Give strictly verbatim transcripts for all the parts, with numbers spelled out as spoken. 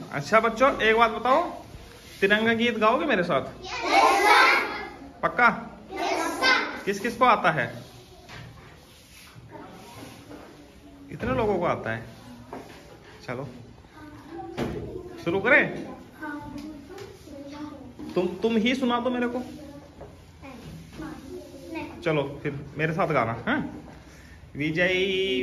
अच्छा बच्चों, एक बात बताओ, तिरंगा गीत गाओगे मेरे साथ? पक्का? किस किस को आता है? इतने लोगों को आता है। चलो शुरू करें। तुम तुम ही सुना दो मेरे को। चलो फिर मेरे साथ गाना है। विजयी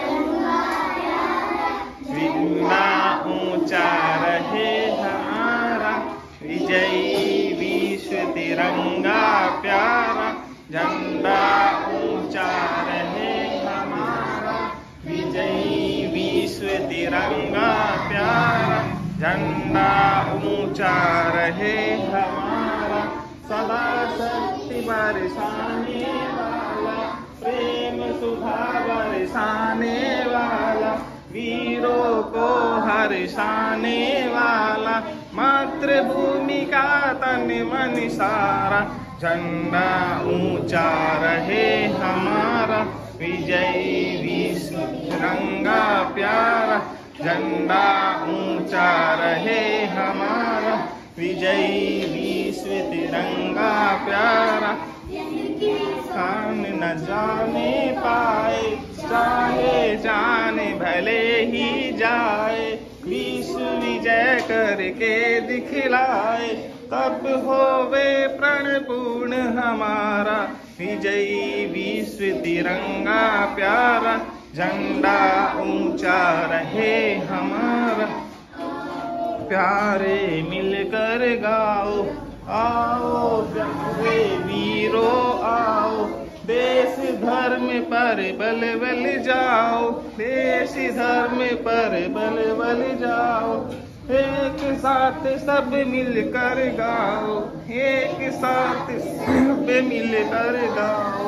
झंडा ऊंचा रहे हमारा, विजयी विश्व तिरंगा प्यारा, झंडा ऊंचा रहे हमारा, विजयी विश्व तिरंगा प्यारा, झंडा ऊंचा रहे हमारा, सदा शक्ति बरसाने वाला, प्रेम सुधा बरसाने वाला, वीरों को हर्षाने वाला, मातृभूमि का तन मन सारा, झंडा ऊंचा रहे हमारा, विजयी विश्व तिरंगा प्यारा, झंडा ऊंचा रहे हमारा, विजयी विश्व तिरंगा प्यारा, खान न जाने पाए, चाहे जाने भले ही जाए, विश्व विजय करके दिखलाए, तब होवे प्रण पूर्ण हमारा, विजयी विश्व तिरंगा प्यारा, झंडा ऊंचा रहे हमारा। प्यारे मिलकर गाओ, आओ प्यारे वीरों आओ, देश धर्म पर बल बल जाओ, देश धर्म पर बल बल जाओ, एक साथ सब मिलकर गाओ, एक साथ सब मिलकर गाओ,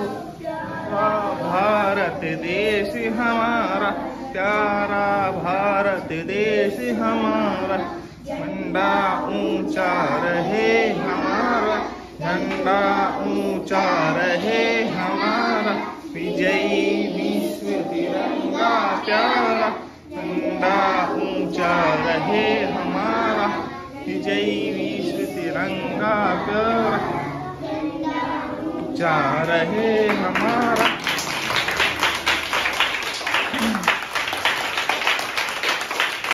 भारत देश हमारा प्यारा, भारत देश हमारा, झंडा ऊंचा रहे हमारा, झंडा ऊंचा रहे हमारा, विजयी विश्व तिरंगा प्यारा, झंडा ऊंचा रहे हमारा, विजयी विश्व तिरंगा प्यारा, ऊंचा रहे हमारा।